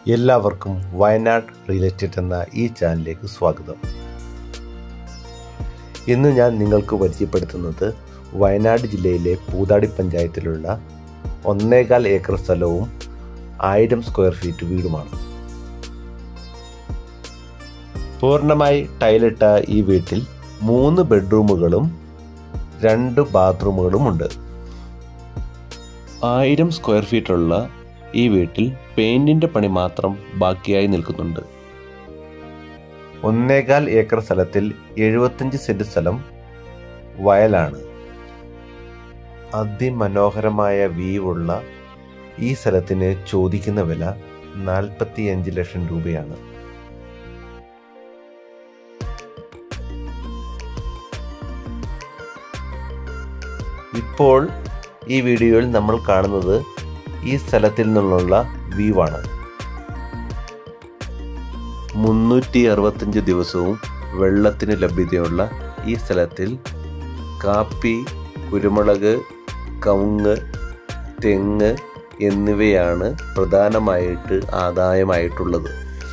എല്ലാവർക്കും Wayanad real estate എന്ന ഈ ചാനലിലേക്ക് സ്വാഗതം. ഇന്ന് ഞാൻ നിങ്ങൾക്ക് പരിചയപ്പെടുത്തുന്നത് വയനാട് ജില്ലയിലെ പൂതാടി പഞ്ചായത്തിലുള്ള 1.25 ഏക്കർ സ്ഥലവും 1000 സ്ക്വയർ ഫീറ്റ് വീടുമാണ്. പൂർണ്ണമായി ടൈലിട്ട ഈ വീട്ടിൽ 3 ബെഡ്റൂമുകളും 2 ബാത്റൂമുകളുമുണ്ട്. 1000 സ്ക്വയർ ഫീറ്റുള്ള ഈ വീട്ടിൽ പെയിന്റിന്റെ പണി മാത്രം ബാക്കിയായി നിൽക്കുന്നുണ്ട്. 1.25 ഏക്കർ സ്ഥലത്തിൽ 75 സെന്റ് സ്ഥലം വയലാണ്. അതിമനോഹരമായ വ്യൂവുള്ള ഈ സ്ഥലത്തിന് ചോദിക്കുന്ന വില 45 ലക്ഷം രൂപയാണ്. ഇപ്പോൾ ഈ വീഡിയോയിൽ നമ്മൾ കാണുന്നത് ഈ സ്ഥലത്തിൽ നിന്നുള്ള വ്യൂ ആണ്. 365 ദിവസവും വെള്ളത്തിന് ലഭ്യതയുള്ള ഈ സ്ഥലത്തിൽ കാപ്പി, കുരുമുളക്, കവുങ്ങ്, തെങ്ങ് എന്നിവയാണ് പ്രധാനമായിട്ട് ആദായമായിട്ടുള്ളത്.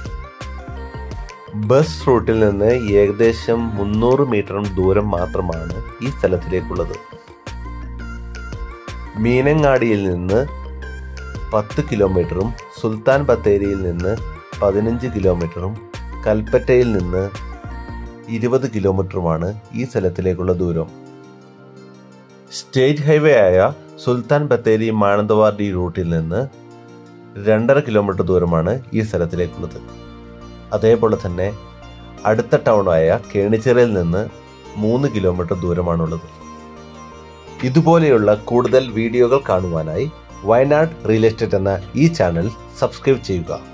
ബസ് റൂട്ടിൽ നിന്ന് ഏകദേശം 300 മീറ്റർ ദൂരം മാത്രമാണ് ഈ സ്ഥലത്തിലേക്കുള്ളത്. മീനങ്ങാടിയിൽ നിന്ന് 10 കിലോമീറ്ററും സുൽത്താൻ ബത്തേരിയിൽ നിന്ന് 15 കിലോമീറ്ററും കൽപ്പറ്റയിൽ നിന്ന് 20 കിലോമീറ്ററുമാണ് ഈ സ്ഥലത്തിലേക്കുള്ള ദൂരം. സ്റ്റേറ്റ് ഹൈവേ ആയ സുൽത്താൻ ബത്തേരി മാനന്തവാടി റൂട്ടിൽ നിന്ന് 2.5 കിലോമീറ്റർ ദൂരമാണ് ഈ സ്ഥലത്തിലേക്കുള്ളത്. അതേപോലെ തന്നെ അടുത്ത ടൗണായ കേണിച്ചിറയിൽ നിന്ന് 3 കിലോമീറ്റർ ദൂരമാണുള്ളത്. ഇതുപോലെയുള്ള കൂടുതൽ വീഡിയോകൾ കാണുവാനായി വയനാട് റിയൽ എസ്റ്റേറ്റ് എന്ന ഈ ചാനൽ സബ്സ്ക്രൈബ് ചെയ്യുക.